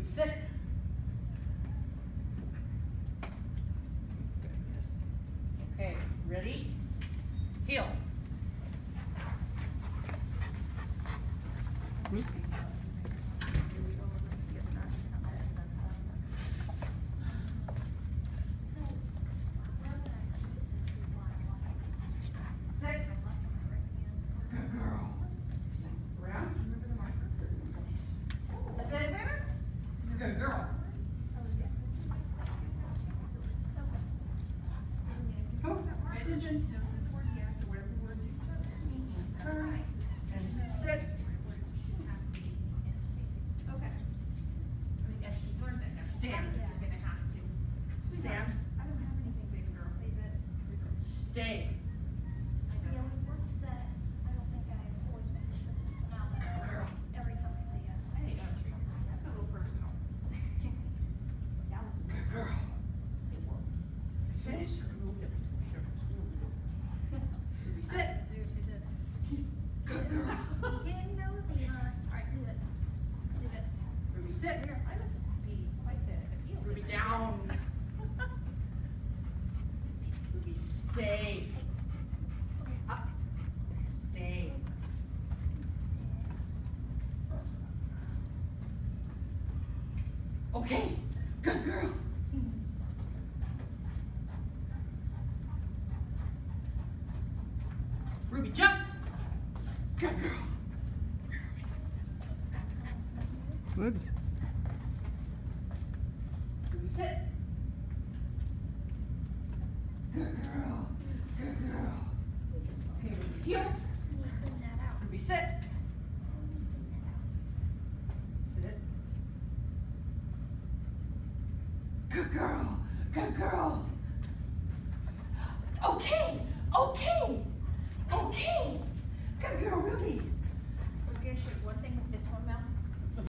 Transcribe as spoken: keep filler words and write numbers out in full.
Sit. Goodness. Okay, ready? Heel. Hmm? Sit. Good girl. Around. Sit. Good girl. Come on, pay attention. Turn. And sit. Okay. If she's learned it, Stand. you're gonna have to. Stand. I don't have anything, baby girl. Leave it. Stay. Yeah, we've worked that. I don't think I've always been consistent, so now that's Girl. every time I say yes. Hey, don't treat her. That's a little personal. Yeah. Good girl. It worked. Finish. Ruby, sit. See what you did. Good girl. Getting nosy, huh? Alright, do it. Do it. Ruby, sit. Here, I must be quite the appeal. Ruby, down. Ruby, stay. Up. Stay. Okay. Good girl. Ruby, jump. Good girl. Whoops. Ruby, sit. Good girl. Good girl. Okay, Ruby, heel. You need to clean that out. Ruby, sit. Sit. Good girl. Good girl. Okay. Okay.